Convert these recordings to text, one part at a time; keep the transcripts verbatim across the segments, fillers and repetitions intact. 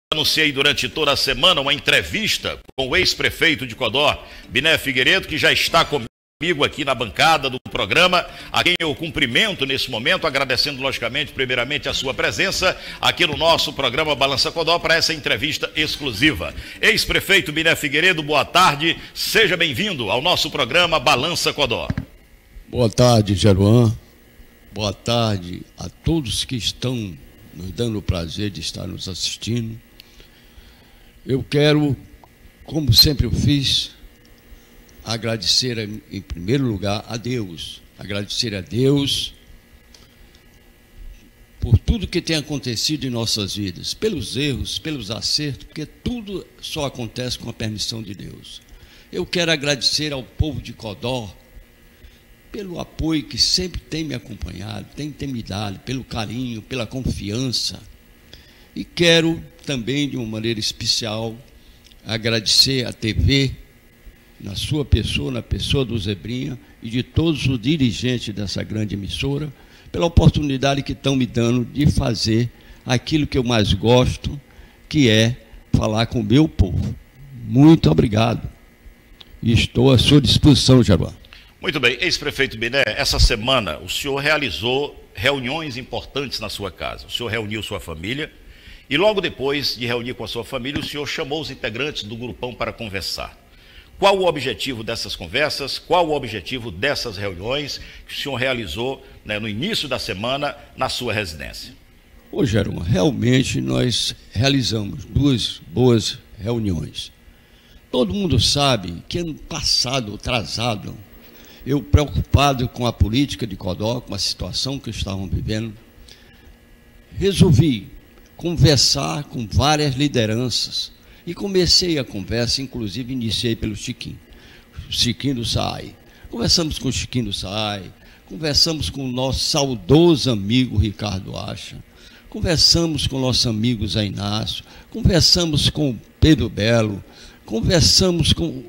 Anunciei durante toda a semana uma entrevista com o ex-prefeito de Codó, Biné Figueiredo, que já está comigo aqui na bancada do programa, a quem eu cumprimento nesse momento, agradecendo logicamente, primeiramente, a sua presença aqui no nosso programa Balança Codó para essa entrevista exclusiva. Ex-prefeito Biné Figueiredo, boa tarde, seja bem-vindo ao nosso programa Balança Codó. Boa tarde, Jeruan. Boa tarde a todos que estão nos dando o prazer de estar nos assistindo. Eu quero, como sempre eu fiz, agradecer em primeiro lugar a Deus, agradecer a Deus por tudo que tem acontecido em nossas vidas, pelos erros, pelos acertos, porque tudo só acontece com a permissão de Deus. Eu quero agradecer ao povo de Codó pelo apoio que sempre tem me acompanhado, tem, tem me dado, pelo carinho, pela confiança. E quero também, de uma maneira especial, agradecer à T V, na sua pessoa, na pessoa do Zebrinha e de todos os dirigentes dessa grande emissora, pela oportunidade que estão me dando de fazer aquilo que eu mais gosto, que é falar com o meu povo. Muito obrigado. E estou à sua disposição, Jaruá. Muito bem, ex-prefeito Biné, essa semana o senhor realizou reuniões importantes na sua casa. O senhor reuniu sua família e logo depois de reunir com a sua família, o senhor chamou os integrantes do grupão para conversar. Qual o objetivo dessas conversas? Qual o objetivo dessas reuniões que o senhor realizou, né, no início da semana na sua residência? Ô, Jerônimo, realmente nós realizamos duas boas reuniões. Todo mundo sabe que ano passado, atrasado, eu preocupado com a política de Codó, com a situação que estavam vivendo, resolvi conversar com várias lideranças. E comecei a conversa, inclusive iniciei pelo Chiquinho, Chiquinho do Saai. Conversamos com o Chiquinho do Saai, conversamos com o nosso saudoso amigo Ricardo Acha, conversamos com o nosso amigo Zé Inácio, conversamos com o Pedro Belo, conversamos com...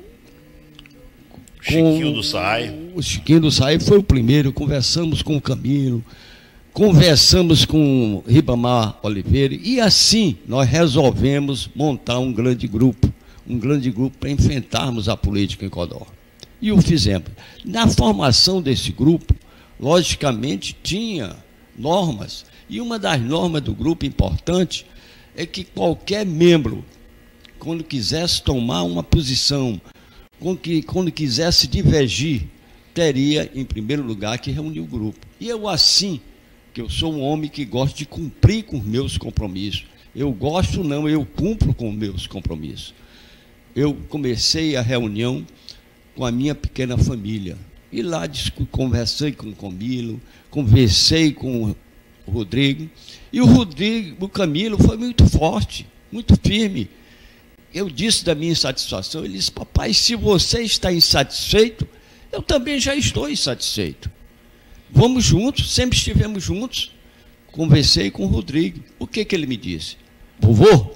Chiquinho do Saai. O Chiquinho do Saai foi o primeiro, conversamos com o Camilo, conversamos com o Ribamar Oliveira e assim nós resolvemos montar um grande grupo, um grande grupo para enfrentarmos a política em Codó. E o fizemos. Na formação desse grupo, logicamente tinha normas, e uma das normas do grupo importante é que qualquer membro, quando quisesse tomar uma posição, quando, que, quando quisesse divergir, teria, em primeiro lugar, que reunir o grupo. E eu assim, que eu sou um homem que gosta de cumprir com os meus compromissos. Eu gosto não, eu cumpro com os meus compromissos. Eu comecei a reunião com a minha pequena família. E lá conversei com o Camilo, conversei com o Rodrigo. E o Rodrigo, o Camilo, foi muito forte, muito firme. Eu disse da minha insatisfação, ele disse, papai, se você está insatisfeito, eu também já estou insatisfeito. Vamos juntos, sempre estivemos juntos. Conversei com o Rodrigo. O que que ele me disse? Vovô,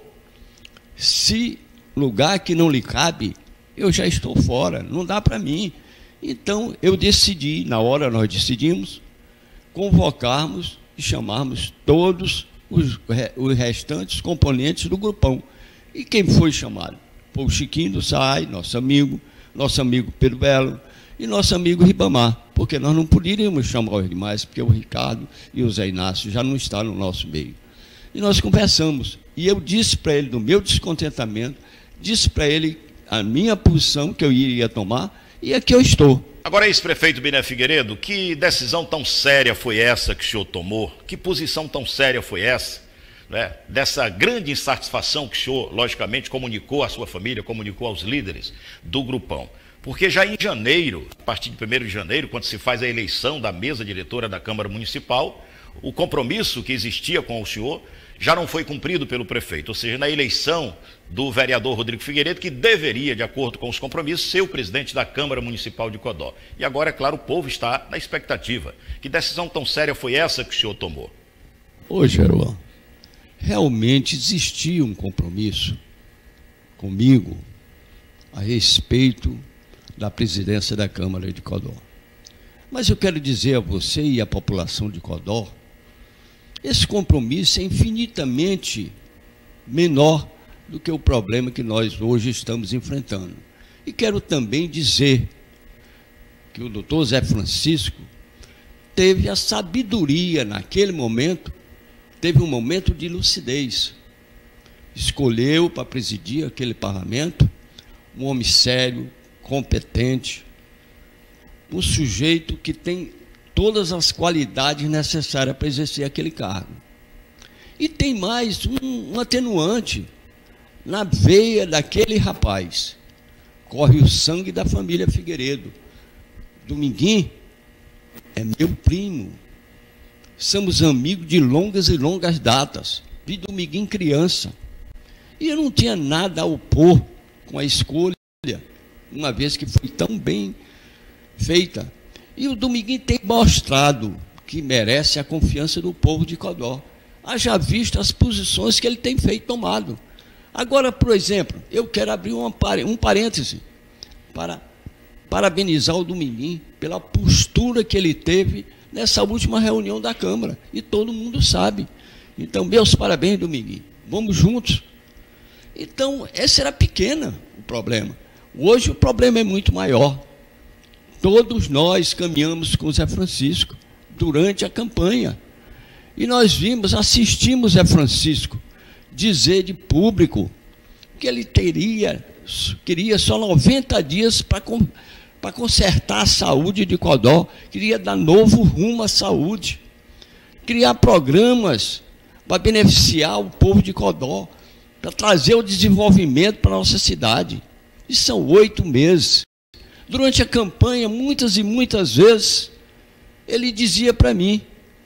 se lugar que não lhe cabe, eu já estou fora, não dá para mim. Então eu decidi, na hora nós decidimos, convocarmos e chamarmos todos os, os restantes componentes do grupão. E quem foi chamado? Foi o Chiquinho do Saai, nosso amigo, nosso amigo Pedro Belo, e nosso amigo Ribamar, porque nós não poderíamos chamar os demais, porque o Ricardo e o Zé Inácio já não estão no nosso meio. E nós conversamos, e eu disse para ele, do meu descontentamento, disse para ele a minha posição que eu iria tomar, e aqui eu estou. Agora, ex-prefeito Biné Figueiredo, que decisão tão séria foi essa que o senhor tomou? Que posição tão séria foi essa? Né? Dessa grande insatisfação que o senhor, logicamente, comunicou à sua família, comunicou aos líderes do grupão. Porque já em janeiro, a partir de primeiro de janeiro, quando se faz a eleição da mesa diretora da Câmara Municipal, o compromisso que existia com o senhor já não foi cumprido pelo prefeito. Ou seja, na eleição do vereador Rodrigo Figueiredo, que deveria, de acordo com os compromissos, ser o presidente da Câmara Municipal de Codó. E agora, é claro, o povo está na expectativa. Que decisão tão séria foi essa que o senhor tomou? Ô, Jeruan, realmente existia um compromisso comigo a respeito da presidência da Câmara de Codó. Mas eu quero dizer a você e à população de Codó, esse compromisso é infinitamente menor do que o problema que nós hoje estamos enfrentando. E quero também dizer que o doutor Zé Francisco teve a sabedoria naquele momento, teve um momento de lucidez. Escolheu para presidir aquele parlamento um homem sério, competente, um sujeito que tem todas as qualidades necessárias para exercer aquele cargo. E tem mais um, um atenuante. Na veia daquele rapaz corre o sangue da família Figueiredo. Dominguinho é meu primo. Somos amigos de longas e longas datas. Vi Dominguinho criança. E eu não tinha nada a opor com a escolha, uma vez que foi tão bem feita. E o Dominguinho tem mostrado que merece a confiança do povo de Codó. Haja visto as posições que ele tem feito, tomado. Agora, por exemplo, eu quero abrir uma, um parêntese para parabenizar o Dominguinho pela postura que ele teve nessa última reunião da Câmara. E todo mundo sabe. Então, meus parabéns, Dominguinho. Vamos juntos. Então, esse era pequeno o problema. Hoje o problema é muito maior. Todos nós caminhamos com o Zé Francisco durante a campanha. E nós vimos, assistimos Zé Francisco dizer de público que ele teria, queria só noventa dias para para consertar a saúde de Codó, queria dar novo rumo à saúde, criar programas para beneficiar o povo de Codó, para trazer o desenvolvimento para a nossa cidade. E são oito meses. Durante a campanha, muitas e muitas vezes, ele dizia para mim: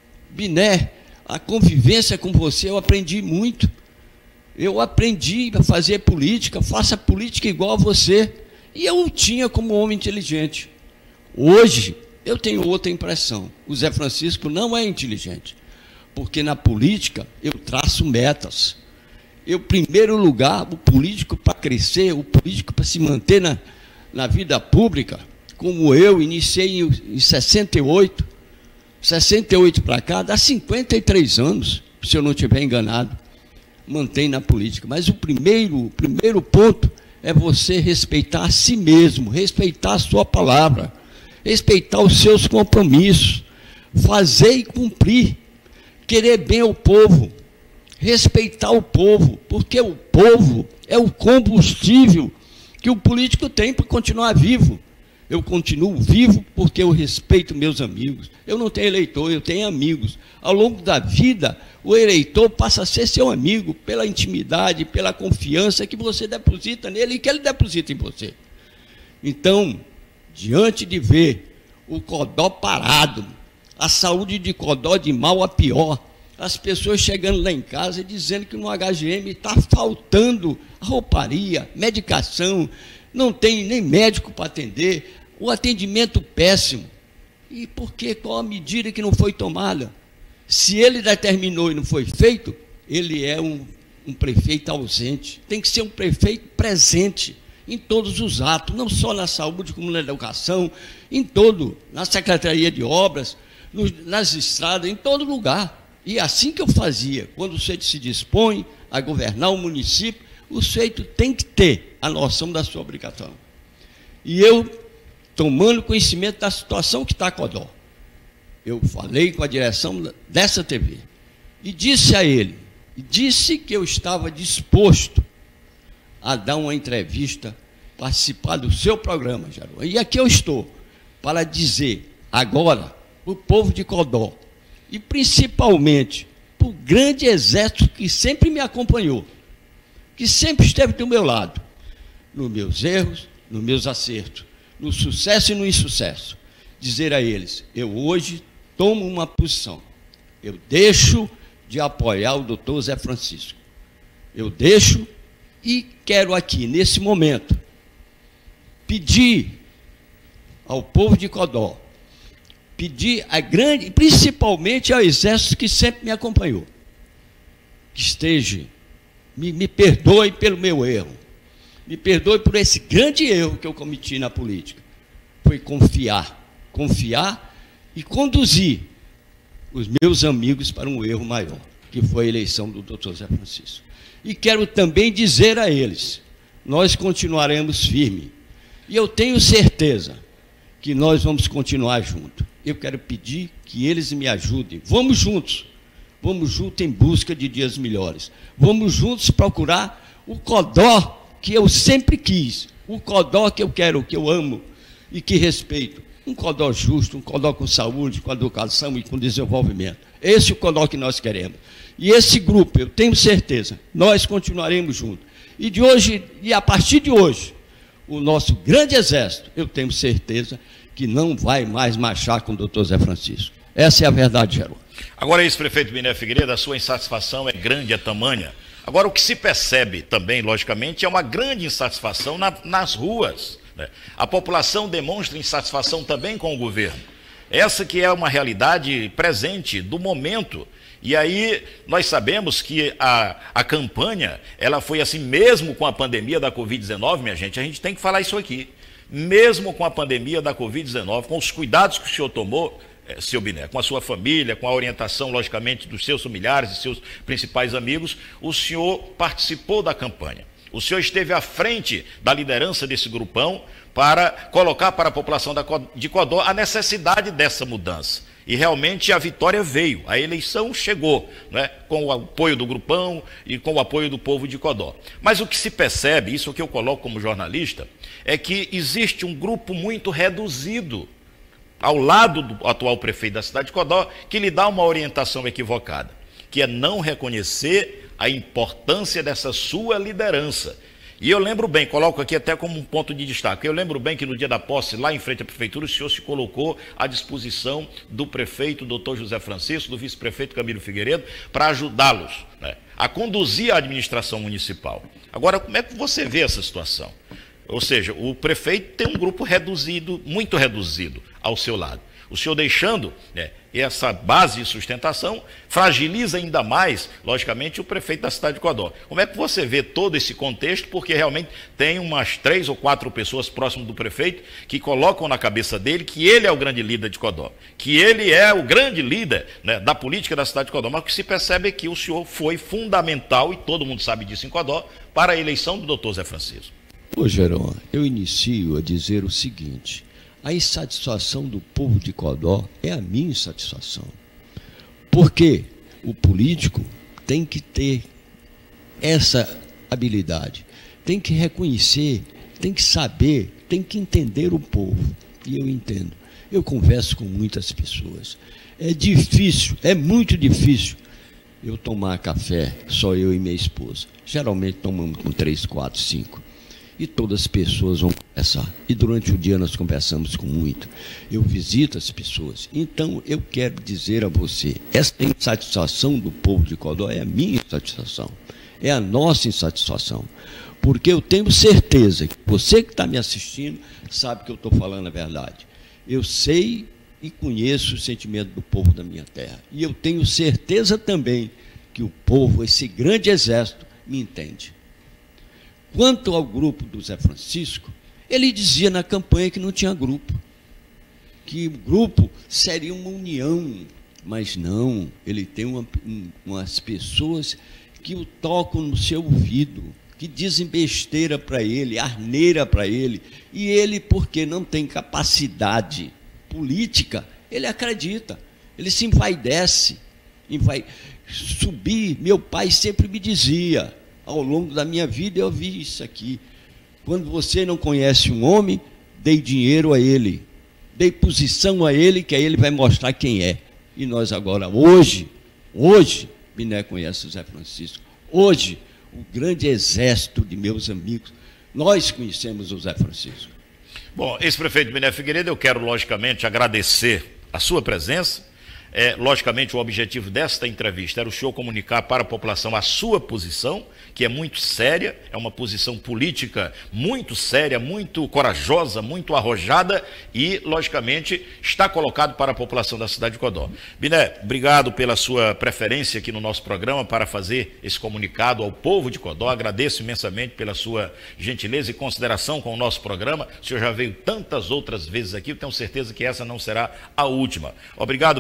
Biné, a convivência com você eu aprendi muito. Eu aprendi a fazer política, faça política igual a você. E eu o tinha como homem inteligente. Hoje, eu tenho outra impressão. O Zé Francisco não é inteligente, porque na política eu traço metas. Eu, em primeiro lugar, o político para crescer, o político para se manter na, na vida pública, como eu iniciei em, em sessenta e oito, sessenta e oito para cá, dá cinquenta e três anos, se eu não estiver enganado, mantém na política. Mas o primeiro, o primeiro ponto é você respeitar a si mesmo, respeitar a sua palavra, respeitar os seus compromissos, fazer e cumprir, querer bem ao povo, respeitar o povo, porque o povo é o combustível que o político tem para continuar vivo. Eu continuo vivo porque eu respeito meus amigos. Eu não tenho eleitor, eu tenho amigos. Ao longo da vida, o eleitor passa a ser seu amigo pela intimidade, pela confiança que você deposita nele e que ele deposita em você. Então, diante de ver o Codó parado, a saúde de Codó de mal a pior, as pessoas chegando lá em casa e dizendo que no H G M está faltando rouparia, medicação, não tem nem médico para atender, o atendimento péssimo. E por que? Qual a medida que não foi tomada? Se ele determinou e não foi feito, ele é um, um prefeito ausente. Tem que ser um prefeito presente em todos os atos, não só na saúde, como na educação, em todo, na Secretaria de Obras, no, nas estradas, em todo lugar. E assim que eu fazia, quando o sujeito se dispõe a governar o município, o sujeito tem que ter a noção da sua obrigação. E eu, tomando conhecimento da situação que está a Codó, eu falei com a direção dessa T V e disse a ele, disse que eu estava disposto a dar uma entrevista, participar do seu programa, Jaru. E aqui eu estou para dizer agora para o povo de Codó, e principalmente para o grande exército que sempre me acompanhou, que sempre esteve do meu lado, nos meus erros, nos meus acertos, no sucesso e no insucesso, dizer a eles: eu hoje tomo uma posição, eu deixo de apoiar o doutor Zé Francisco, eu deixo e quero aqui, nesse momento, pedir ao povo de Codó, pedir a grande, principalmente ao exército que sempre me acompanhou, que esteja, me, me perdoe pelo meu erro, me perdoe por esse grande erro que eu cometi na política, foi confiar, confiar e conduzir os meus amigos para um erro maior. que foi a eleição do doutor Zé Francisco. E quero também dizer a eles, nós continuaremos firmes. E eu tenho certeza que nós vamos continuar juntos. Eu quero pedir que eles me ajudem. Vamos juntos. Vamos juntos em busca de dias melhores. Vamos juntos procurar o Codó que eu sempre quis. O Codó que eu quero, que eu amo e que respeito. Um Codó justo, um Codó com saúde, com educação e com desenvolvimento. Esse é o Codó que nós queremos. E esse grupo, eu tenho certeza, nós continuaremos juntos. E de hoje, e a partir de hoje, o nosso grande exército, eu tenho certeza que não vai mais marchar com o doutor Zé Francisco. Essa é a verdade, Geraldo. Agora, ex-prefeito Biné Figueiredo, a sua insatisfação é grande, é tamanha. Agora, o que se percebe também, logicamente, é uma grande insatisfação na, nas ruas, né? A população demonstra insatisfação também com o governo. Essa que é uma realidade presente do momento. E aí nós sabemos que a, a campanha, ela foi assim, mesmo com a pandemia da Covid dezenove, minha gente, a gente tem que falar isso aqui. Mesmo com a pandemia da Covid dezenove, com os cuidados que o senhor tomou, é, seu Biné, com a sua família, com a orientação, logicamente, dos seus familiares e seus principais amigos, o senhor participou da campanha. O senhor esteve à frente da liderança desse grupão para colocar para a população de Codó a necessidade dessa mudança. E realmente a vitória veio, a eleição chegou, né, com o apoio do grupão e com o apoio do povo de Codó. Mas o que se percebe, isso que eu coloco como jornalista, é que existe um grupo muito reduzido ao lado do atual prefeito da cidade de Codó, que lhe dá uma orientação equivocada, que é não reconhecer a importância dessa sua liderança. E eu lembro bem, coloco aqui até como um ponto de destaque, eu lembro bem que no dia da posse, lá em frente à prefeitura, o senhor se colocou à disposição do prefeito, doutor José Francisco, do vice-prefeito Camilo Figueiredo, para ajudá-los, né, a conduzir a administração municipal. Agora, como é que você vê essa situação? Ou seja, o prefeito tem um grupo reduzido, muito reduzido, ao seu lado. O senhor deixando, né, essa base de sustentação, fragiliza ainda mais, logicamente, o prefeito da cidade de Codó. Como é que você vê todo esse contexto? Porque realmente tem umas três ou quatro pessoas próximas do prefeito que colocam na cabeça dele que ele é o grande líder de Codó, que ele é o grande líder, né, da política da cidade de Codó. Mas o que se percebe é que o senhor foi fundamental, e todo mundo sabe disso em Codó, para a eleição do doutor Zé Francisco. Ô, Gerão, eu inicio a dizer o seguinte: a insatisfação do povo de Codó é a minha insatisfação. Porque o político tem que ter essa habilidade, tem que reconhecer, tem que saber, tem que entender o povo. E eu entendo. Eu converso com muitas pessoas. É difícil, é muito difícil eu tomar café, só eu e minha esposa. Geralmente tomamos com três, quatro, cinco. E todas as pessoas vão conversar. E durante o dia nós conversamos com muito. Eu visito as pessoas. Então, eu quero dizer a você, essa insatisfação do povo de Codó é a minha insatisfação. É a nossa insatisfação. Porque eu tenho certeza que você que está me assistindo sabe que eu estou falando a verdade. Eu sei e conheço o sentimento do povo da minha terra. E eu tenho certeza também que o povo, esse grande exército, me entende. Quanto ao grupo do Zé Francisco, ele dizia na campanha que não tinha grupo, que o grupo seria uma união, mas não, ele tem uma, um, umas pessoas que o tocam no seu ouvido, que dizem besteira para ele, arneira para ele, e ele, porque não tem capacidade política, ele acredita, ele se envaidece, vai subir. Meu pai sempre me dizia, ao longo da minha vida eu vi isso aqui: quando você não conhece um homem, dê dinheiro a ele, dê posição a ele, que aí ele vai mostrar quem é. E nós agora, hoje, hoje, Biné conhece o Zé Francisco, hoje, o grande exército de meus amigos, nós conhecemos o Zé Francisco. Bom, ex-prefeito Biné Figueiredo, eu quero logicamente agradecer a sua presença. É, logicamente, o objetivo desta entrevista era o senhor comunicar para a população a sua posição, que é muito séria, é uma posição política muito séria, muito corajosa, muito arrojada e, logicamente, está colocado para a população da cidade de Codó. Biné, obrigado pela sua preferência aqui no nosso programa para fazer esse comunicado ao povo de Codó. Agradeço imensamente pela sua gentileza e consideração com o nosso programa. O senhor já veio tantas outras vezes aqui, eu tenho certeza que essa não será a última. Obrigado, Biné.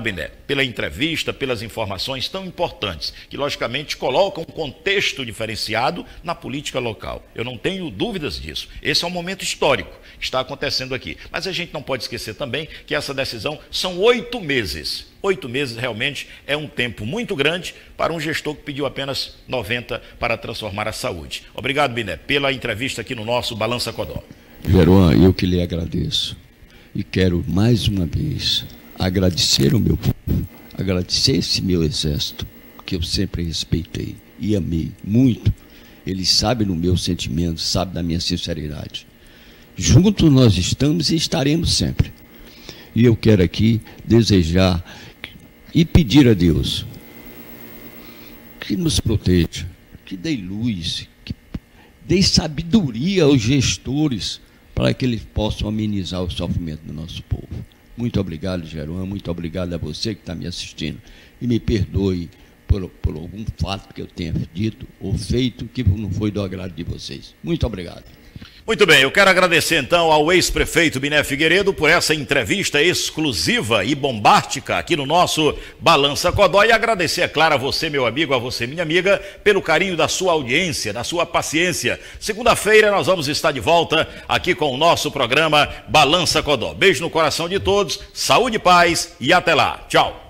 pela entrevista, pelas informações tão importantes, que logicamente colocam um contexto diferenciado na política local. Eu não tenho dúvidas disso. Esse é um momento histórico que está acontecendo aqui. Mas a gente não pode esquecer também que essa decisão são oito meses. Oito meses realmente é um tempo muito grande para um gestor que pediu apenas noventa para transformar a saúde. Obrigado, Biné, pela entrevista aqui no nosso Balança Codó. Geruan, eu que lhe agradeço. E quero mais uma vez agradecer ao meu povo, agradecer esse meu exército, que eu sempre respeitei e amei muito. Ele sabe do meu sentimento, sabe da minha sinceridade. Juntos nós estamos e estaremos sempre. E eu quero aqui desejar e pedir a Deus que nos proteja, que dê luz, que dê sabedoria aos gestores para que eles possam amenizar o sofrimento do nosso povo. Muito obrigado, Geruan, muito obrigado a você que está me assistindo. E me perdoe por, por algum fato que eu tenha dito ou feito que não foi do agrado de vocês. Muito obrigado. Muito bem, eu quero agradecer então ao ex-prefeito Biné Figueiredo por essa entrevista exclusiva e bombástica aqui no nosso Balança Codó e agradecer, é claro, a você, meu amigo, a você, minha amiga, pelo carinho da sua audiência, da sua paciência. Segunda-feira nós vamos estar de volta aqui com o nosso programa Balança Codó. Beijo no coração de todos, saúde e paz e até lá. Tchau.